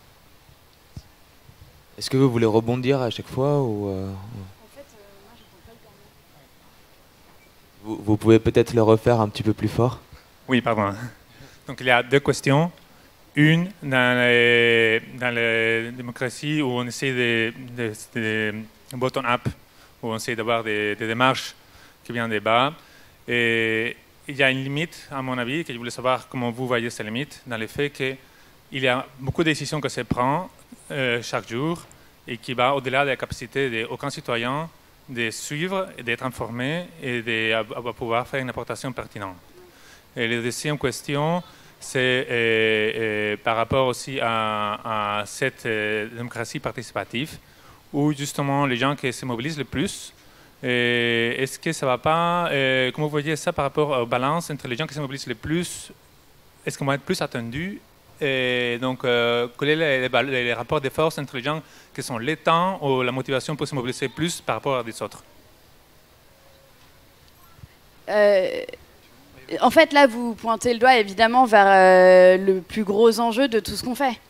Speaker 1: Est-ce que vous voulez rebondir à chaque fois ou
Speaker 2: En fait, moi, j'entends pas le dernier.
Speaker 1: vous pouvez peut-être le refaire un petit peu plus fort?
Speaker 6: Oui, pardon. Donc il y a deux questions. Une, dans la démocratie où on essaie de bottom-up, où on essaie d'avoir des démarches qui viennent des bas. Et il y a une limite, à mon avis, que je voulais savoir comment vous voyez cette limite, dans le fait qu'il y a beaucoup de décisions que se prennent chaque jour et qui va au-delà de la capacité d'aucun citoyen de suivre, d'être informé et de pouvoir faire une apportation pertinente. Et la deuxième question, c'est par rapport aussi à cette démocratie participative, où justement les gens qui se mobilisent le plus, est-ce que ça ne va pas, comment vous voyez ça par rapport aux balances entre les gens qui se mobilisent le plus, est-ce qu'on va être plus attendus? Et donc, quel est les rapports de force entre les gens qui sont les temps ou la motivation pour se mobiliser plus par rapport à des autres?
Speaker 2: En fait, là, vous pointez le doigt évidemment vers le plus gros enjeu de tout ce qu'on fait.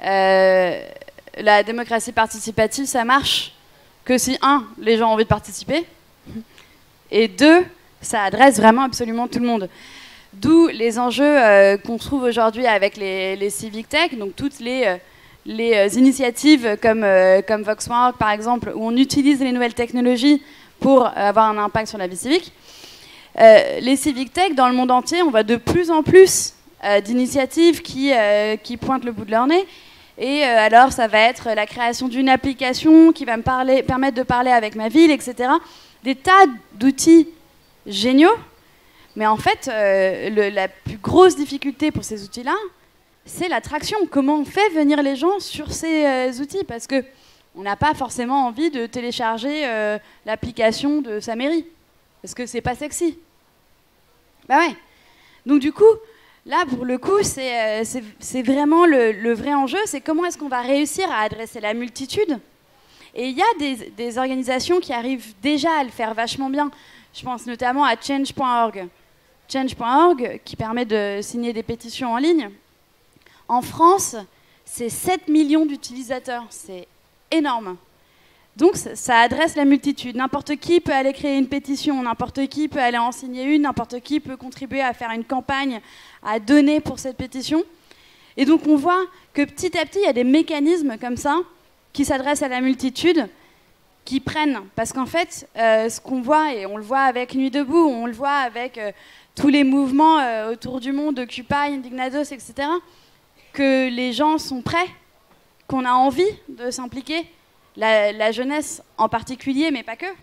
Speaker 2: La démocratie participative, ça marche que si, un, les gens ont envie de participer, et deux, ça adresse vraiment absolument tout le monde. D'où les enjeux qu'on trouve aujourd'hui avec les civic tech, donc toutes les initiatives comme VoxWork, par exemple, où on utilise les nouvelles technologies pour avoir un impact sur la vie civique. Les civic tech, dans le monde entier, on voit de plus en plus d'initiatives qui pointent le bout de leur nez. Et alors, ça va être la création d'une application qui va me permettre de parler avec ma ville, etc. Des tas d'outils géniaux. Mais en fait, la plus grosse difficulté pour ces outils-là, c'est l'attraction. Comment on fait venir les gens sur ces outils? Parce qu'on n'a pas forcément envie de télécharger l'application de sa mairie. Parce que c'est pas sexy. Bah ouais. Donc du coup, là, pour le coup, c'est vraiment le vrai enjeu. C'est comment est-ce qu'on va réussir à adresser la multitude. Et il y a des organisations qui arrivent déjà à le faire vachement bien. Je pense notamment à Change.org. Change.org, qui permet de signer des pétitions en ligne. En France, c'est 7 millions d'utilisateurs. C'est énorme. Donc ça adresse la multitude. N'importe qui peut aller créer une pétition, n'importe qui peut aller en signer une, n'importe qui peut contribuer à faire une campagne, à donner pour cette pétition. Et donc on voit que petit à petit, il y a des mécanismes comme ça qui s'adressent à la multitude, qui prennent. Parce qu'en fait, ce qu'on voit, et on le voit avec Nuit debout, on le voit avec tous les mouvements autour du monde, Occupy, Indignados, etc., que les gens sont prêts, qu'on a envie de s'impliquer, la jeunesse en particulier, mais pas que.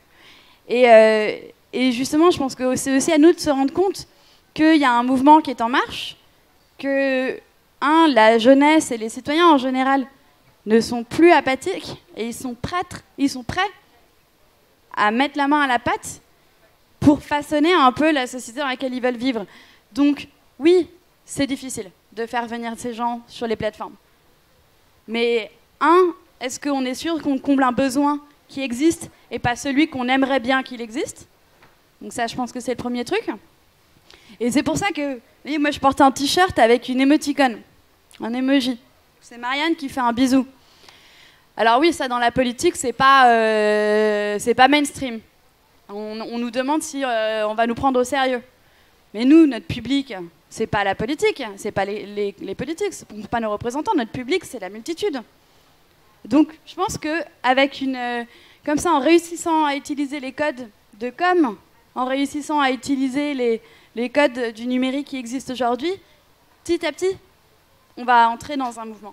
Speaker 2: Et justement, je pense que c'est aussi à nous de se rendre compte qu'il y a un mouvement qui est en marche, que, la jeunesse et les citoyens en général ne sont plus apathiques et ils sont prêts à mettre la main à la pâte pour façonner un peu la société dans laquelle ils veulent vivre. Donc, oui, c'est difficile de faire venir ces gens sur les plateformes. Mais, est-ce qu'on est sûr qu'on comble un besoin qui existe et pas celui qu'on aimerait bien qu'il existe? Donc ça, je pense que c'est le premier truc. Et c'est pour ça que, vous voyez, moi, je porte un t-shirt avec une émoticône, un emoji. C'est Marianne qui fait un bisou. Alors oui, ça, dans la politique, c'est pas mainstream. On nous demande si on va nous prendre au sérieux. Mais nous, notre public, c'est pas la politique, c'est pas les politiques, c'est pas nos représentants. Notre public, c'est la multitude. Donc, je pense que avec comme ça, en réussissant à utiliser les codes de com, en réussissant à utiliser les codes du numérique qui existent aujourd'hui, petit à petit, on va entrer dans un mouvement.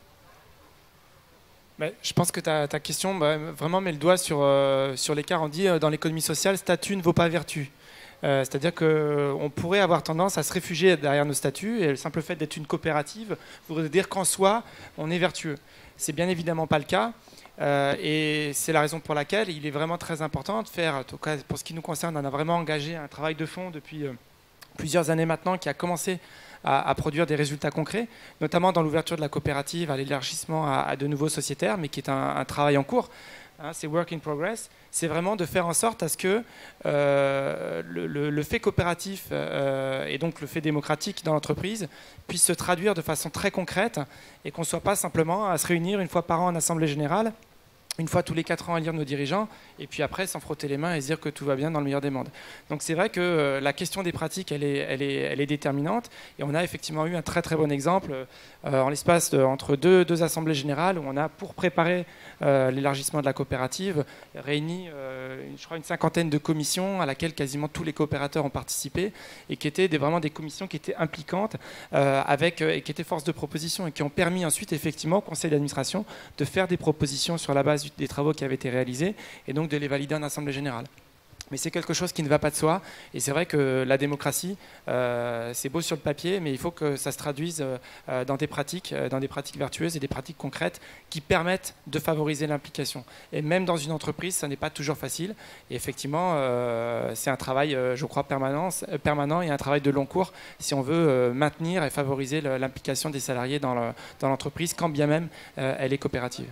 Speaker 3: Je pense que ta question vraiment met le doigt sur l'écart. On dit dans l'économie sociale, statut ne vaut pas vertu. C'est-à-dire qu'on pourrait avoir tendance à se réfugier derrière nos statuts, et le simple fait d'être une coopérative voudrait dire qu'en soi, on est vertueux. C'est bien évidemment pas le cas, et c'est la raison pour laquelle il est vraiment très important de faire, en tout cas pour ce qui nous concerne, on a vraiment engagé un travail de fond depuis plusieurs années maintenant qui a commencé à produire des résultats concrets, notamment dans l'ouverture de la coopérative, à l'élargissement à de nouveaux sociétaires, mais qui est un travail en cours. C'est work in progress. C'est vraiment de faire en sorte à ce que le fait coopératif et donc le fait démocratique dans l'entreprise puisse se traduire de façon très concrète et qu'on ne soit pas simplement à se réunir une fois par an en assemblée générale, une fois tous les 4 ans à lire nos dirigeants, et puis après s'en frotter les mains et se dire que tout va bien dans le meilleur des mondes. Donc c'est vrai que la question des pratiques, elle est déterminante, et on a effectivement eu un très très bon exemple en l'espace entre deux assemblées générales, où on a, pour préparer l'élargissement de la coopérative, réuni je crois une 50aine de commissions à laquelle quasiment tous les coopérateurs ont participé, et qui étaient vraiment des commissions qui étaient impliquantes et qui étaient force de proposition, et qui ont permis ensuite effectivement au conseil d'administration de faire des propositions sur la base des travaux qui avaient été réalisés, et donc de les valider en assemblée générale. Mais c'est quelque chose qui ne va pas de soi, et c'est vrai que la démocratie, c'est beau sur le papier, mais il faut que ça se traduise dans des pratiques vertueuses et des pratiques concrètes qui permettent de favoriser l'implication. Et même dans une entreprise, ça n'est pas toujours facile, et effectivement, c'est un travail, je crois, permanent et un travail de long cours si on veut maintenir et favoriser l'implication des salariés dans l'entreprise, quand bien même elle est coopérative.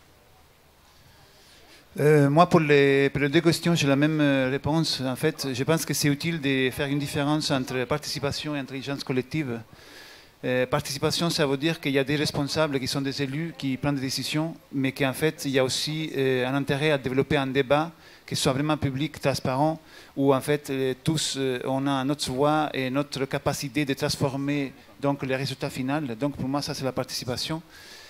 Speaker 4: Moi, pour les deux questions, j'ai la même réponse. En fait, je pense que c'est utile de faire une différence entre participation et intelligence collective. Participation, ça veut dire qu'il y a des responsables qui sont des élus qui prennent des décisions, mais qu'en fait, il y a aussi un intérêt à développer un débat qui soit vraiment public, transparent, où en fait, tous, on a notre voix et notre capacité de transformer donc, les résultats finaux. Donc, pour moi, ça, c'est la participation.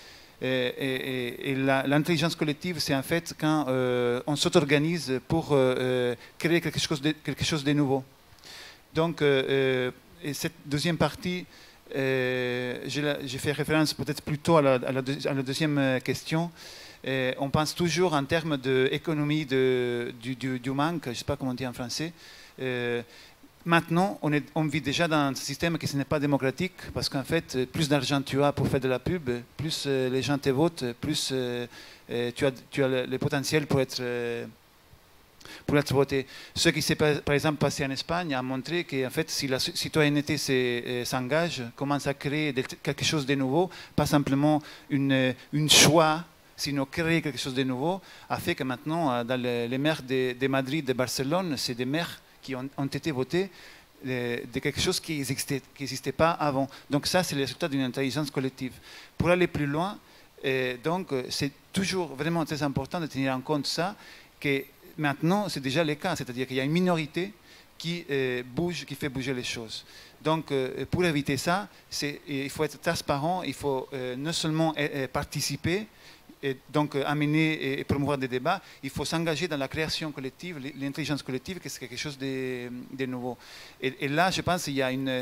Speaker 4: Et l'intelligence collective, c'est en fait quand on s'auto-organise pour créer quelque chose de nouveau. Donc, et cette deuxième partie, j'ai fait référence peut-être plutôt à la deuxième question. On pense toujours en termes d'économie du manque, je ne sais pas comment on dit en français. Maintenant, on vit déjà dans un système qui n'est pas démocratique, parce qu'en fait, plus d'argent tu as pour faire de la pub, plus les gens te votent, plus tu as le potentiel pour être voté. Ce qui s'est par exemple passé en Espagne a montré qu'en fait, si la citoyenneté s'engage, commence à créer quelque chose de nouveau, pas simplement une choix, sinon créer quelque chose de nouveau, a fait que maintenant, dans les maires de Madrid, de Barcelone, c'est des maires qui ont été votés de quelque chose qui n'existait pas avant. Donc ça, c'est le résultat d'une intelligence collective. Pour aller plus loin, donc c'est toujours vraiment très important de tenir en compte ça, que maintenant, c'est déjà le cas, c'est-à-dire qu'il y a une minorité qui bouge, qui fait bouger les choses. Donc, pour éviter ça, il faut être transparent, il faut non seulement participer, et donc amener et promouvoir des débats, il faut s'engager dans la création collective, l'intelligence collective, que c'est quelque chose de nouveau. Et là, je pense qu'il y a une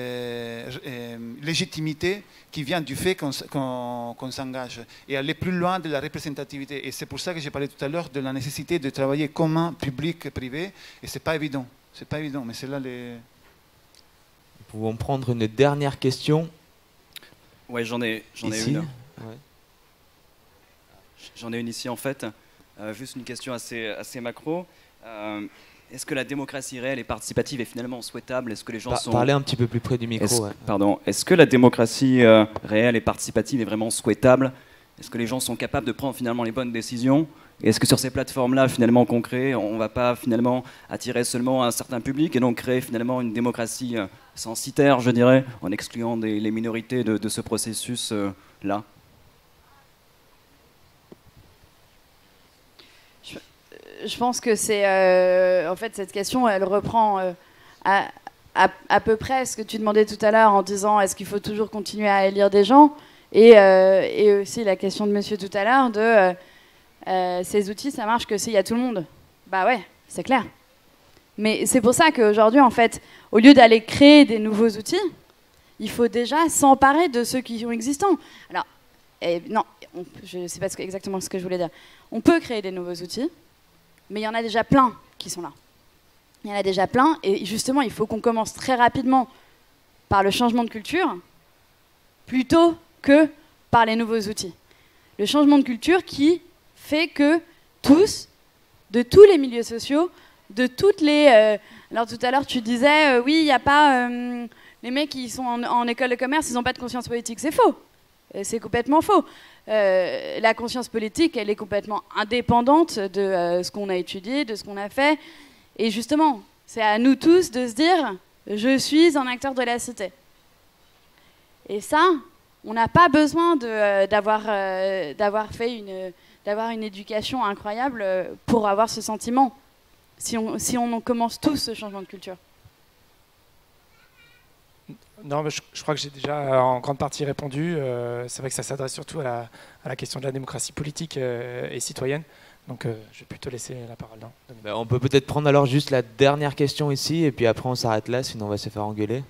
Speaker 4: légitimité qui vient du fait qu'on s'engage et aller plus loin de la représentativité. Et c'est pour ça que j'ai parlé tout à l'heure de la nécessité de travailler commun, public, privé. Et c'est pas évident. C'est pas évident, mais c'est là les...
Speaker 1: Nous pouvons prendre une dernière question.
Speaker 7: Ouais, j'en ai
Speaker 1: Ici.
Speaker 7: une.
Speaker 1: Ouais.
Speaker 7: J'en ai une ici en fait. Juste une question assez macro. Est-ce que la démocratie réelle et participative est finalement souhaitable? Est-ce que les gens sont...
Speaker 1: Parlez un petit peu plus près du micro.
Speaker 7: Pardon. Est-ce que la démocratie réelle et participative est vraiment souhaitable? Est-ce que les gens sont capables de prendre finalement les bonnes décisions? Et est-ce que sur ces plateformes-là, finalement, qu'on crée, on ne va pas finalement attirer seulement un certain public et donc créer finalement une démocratie censitaire, je dirais, en excluant les minorités de ce processus-là?
Speaker 2: Je pense que c'est... en fait, cette question, elle reprend à peu près ce que tu demandais tout à l'heure en disant est-ce qu'il faut toujours continuer à élire des gens et aussi la question de monsieur tout à l'heure de ces outils, ça marche que s'il y a tout le monde. Bah ouais, c'est clair. Mais c'est pour ça qu'aujourd'hui, en fait, au lieu d'aller créer des nouveaux outils, il faut déjà s'emparer de ceux qui sont existants. Alors, non, je ne sais pas exactement ce que je voulais dire. On peut créer des nouveaux outils, mais il y en a déjà plein qui sont là. Il y en a déjà plein, et justement, il faut qu'on commence très rapidement par le changement de culture, plutôt que par les nouveaux outils. Le changement de culture qui fait que tous, de tous les milieux sociaux, de toutes les... alors tout à l'heure, tu disais, oui, il n'y a pas... les mecs qui sont en école de commerce, ils n'ont pas de conscience politique. C'est faux. C'est complètement faux. La conscience politique, elle est complètement indépendante de ce qu'on a étudié, de ce qu'on a fait. Et justement, c'est à nous tous de se dire « je suis un acteur de la cité ». Et ça, on n'a pas besoin d'avoir une éducation incroyable pour avoir ce sentiment, si on commence tous ce changement de culture.
Speaker 3: Non, mais je crois que j'ai déjà en grande partie répondu. C'est vrai que ça s'adresse surtout à la question de la démocratie politique et citoyenne. Donc je vais plutôt laisser la parole.
Speaker 1: On peut peut-être prendre alors juste la dernière question ici, et puis après on s'arrête là, sinon on va se faire engueuler.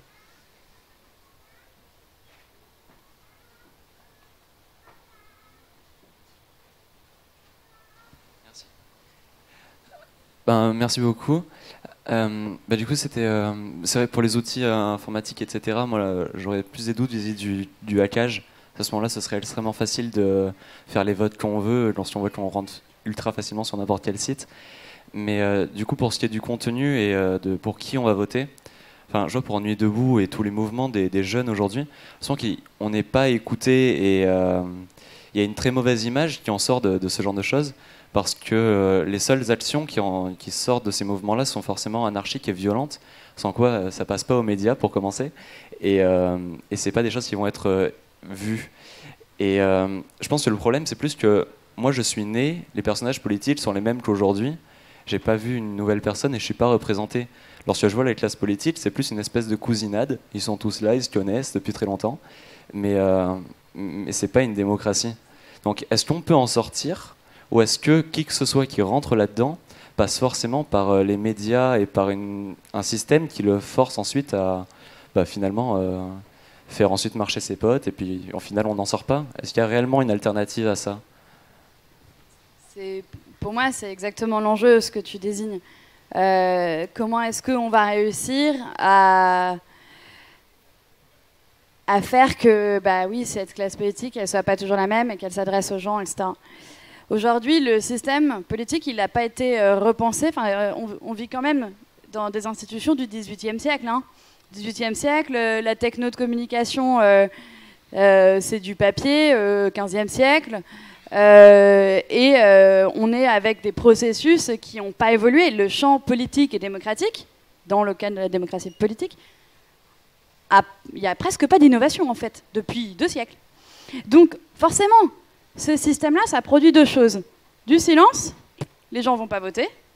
Speaker 8: Merci. Merci beaucoup. Du coup, c'est vrai pour les outils informatiques, etc. Moi, j'aurais plus des doutes vis-à-vis du hackage. À ce moment-là, ce serait extrêmement facile de faire les votes qu'on veut, lorsqu'on veut qu'on rentre ultra facilement sur n'importe quel site. Mais du coup, pour ce qui est du contenu et pour qui on va voter, enfin, je vois pour Nuit debout et tous les mouvements des jeunes aujourd'hui, je sens qu'on n'est pas écouté et il y a une très mauvaise image qui en sort de ce genre de choses. Parce que les seules actions qui sortent de ces mouvements-là sont forcément anarchiques et violentes, sans quoi ça passe pas aux médias pour commencer, et c'est pas des choses qui vont être vues. Et je pense que le problème, c'est plus que moi je suis né, les personnages politiques sont les mêmes qu'aujourd'hui, j'ai pas vu une nouvelle personne et je suis pas représenté. Lorsque je vois les classes politiques, c'est plus une espèce de cousinade, ils sont tous là, ils se connaissent depuis très longtemps, mais c'est pas une démocratie. Donc est-ce qu'on peut en sortir ? Ou est-ce que qui que ce soit qui rentre là-dedans passe forcément par les médias et par un système qui le force ensuite à finalement faire ensuite marcher ses potes et puis au final on n'en sort pas? Est-ce qu'il y a réellement une alternative à ça?
Speaker 2: Pour moi, c'est exactement l'enjeu, ce que tu désignes. Comment est-ce qu'on va réussir à faire que cette classe politique, elle ne soit pas toujours la même et qu'elle s'adresse aux gens, etc. Aujourd'hui, le système politique, il n'a pas été repensé. Enfin, on vit quand même dans des institutions du XVIIIe siècle. Hein. XVIIIe siècle, la techno de communication, c'est du papier, XVe siècle. Et on est avec des processus qui n'ont pas évolué. Le champ politique et démocratique, dans le cas de la démocratie politique, il n'y a presque pas d'innovation, en fait, depuis 2 siècles. Donc, forcément... ce système-là, ça produit 2 choses. Du silence, les gens ne vont pas voter,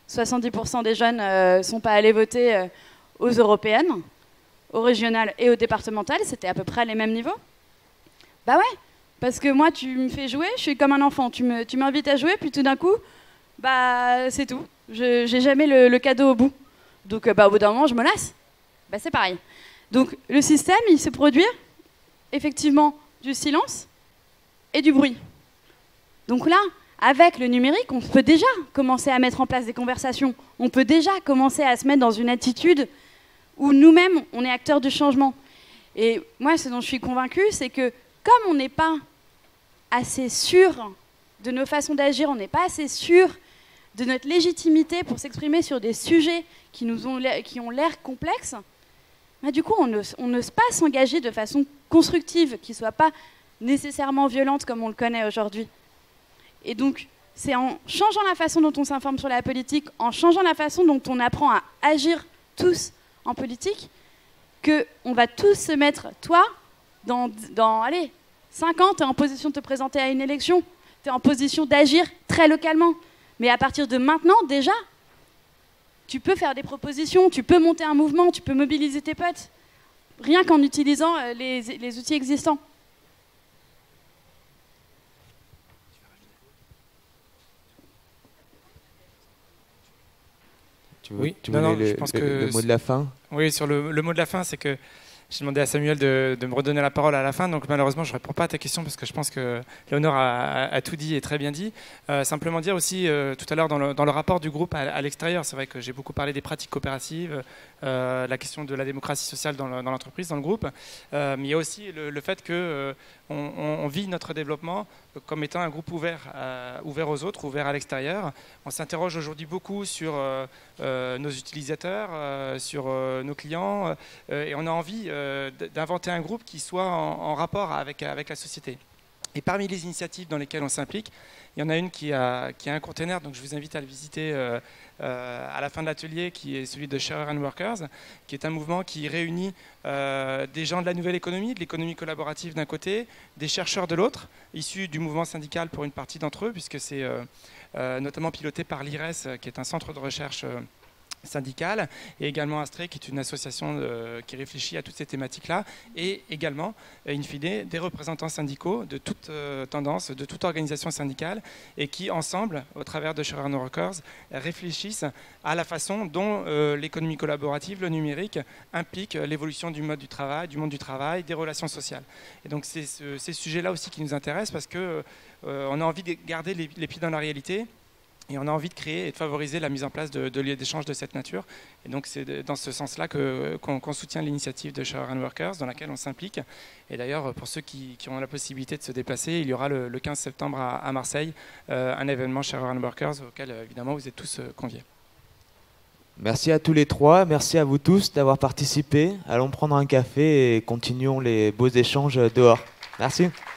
Speaker 2: 70% des jeunes ne sont pas allés voter aux européennes, aux régionales et aux départementales. C'était à peu près les mêmes niveaux. Bah ouais, parce que moi, tu me fais jouer, je suis comme un enfant. Tu m'invites à jouer, puis tout d'un coup, bah c'est tout. J'ai jamais le cadeau au bout. Donc au bout d'un moment, je me lasse. Bah c'est pareil. Donc le système, il se produit effectivement du silence et du bruit. Donc là, avec le numérique, on peut déjà commencer à mettre en place des conversations. On peut déjà commencer à se mettre dans une attitude où nous-mêmes, on est acteurs du changement. Et moi, ce dont je suis convaincue, c'est que comme on n'est pas assez sûr de nos façons d'agir, on n'est pas assez sûr de notre légitimité pour s'exprimer sur des sujets qui ont l'air complexes, bah, du coup, on n'ose pas s'engager de façon constructive, qui ne soit pas nécessairement violente comme on le connaît aujourd'hui. Et donc, c'est en changeant la façon dont on s'informe sur la politique, en changeant la façon dont on apprend à agir tous en politique, qu'on va tous se mettre, toi, allez, 5 ans, tu es en position de te présenter à une élection, tu es en position d'agir très localement. Mais à partir de maintenant, déjà, tu peux faire des propositions, tu peux monter un mouvement, tu peux mobiliser tes potes, rien qu'en utilisant les outils existants.
Speaker 1: Tu
Speaker 3: Oui,
Speaker 1: voulais
Speaker 3: je pense que
Speaker 1: le mot de la fin?
Speaker 3: Oui, sur le mot de la fin, c'est que j'ai demandé à Samuel de me redonner la parole à la fin, donc malheureusement je ne réponds pas à ta question parce que je pense que Léonore a tout dit et très bien dit. Simplement dire aussi, tout à l'heure dans le rapport du groupe à l'extérieur, c'est vrai que j'ai beaucoup parlé des pratiques coopératives, la question de la démocratie sociale dans l'entreprise, dans le groupe, mais il y a aussi le fait qu'on vit notre développement comme étant un groupe ouvert aux autres, ouvert à l'extérieur. On s'interroge aujourd'hui beaucoup sur nos utilisateurs, sur nos clients, et on a envie d'inventer un groupe qui soit en rapport avec la société. Et parmi les initiatives dans lesquelles on s'implique, il y en a une qui a un container, donc je vous invite à le visiter à la fin de l'atelier, qui est celui de Sharer and Workers, qui est un mouvement qui réunit des gens de la nouvelle économie, de l'économie collaborative d'un côté, des chercheurs de l'autre, issus du mouvement syndical pour une partie d'entre eux, puisque c'est notamment piloté par l'IRES, qui est un centre de recherche syndicale, et également Astrée, qui est une association qui réfléchit à toutes ces thématiques-là, et également, in fine, des représentants syndicaux de toute tendance, de toute organisation syndicale, et qui, ensemble, au travers de Sharer and Workers, réfléchissent à la façon dont l'économie collaborative, le numérique, implique l'évolution du mode du travail, du monde du travail, des relations sociales. Et donc, c'est ces sujets-là aussi qui nous intéressent, parce qu'on a envie de garder les pieds dans la réalité. Et on a envie de créer et de favoriser la mise en place de lieux d'échange de cette nature. Et donc c'est dans ce sens-là qu'on soutient l'initiative de Sharer and Workers, dans laquelle on s'implique. Et d'ailleurs, pour ceux qui ont la possibilité de se déplacer, il y aura le 15 septembre à Marseille, un événement Sharer and Workers, auquel évidemment vous êtes tous conviés.
Speaker 1: Merci à tous les trois, merci à vous tous d'avoir participé. Allons prendre un café et continuons les beaux échanges dehors. Merci.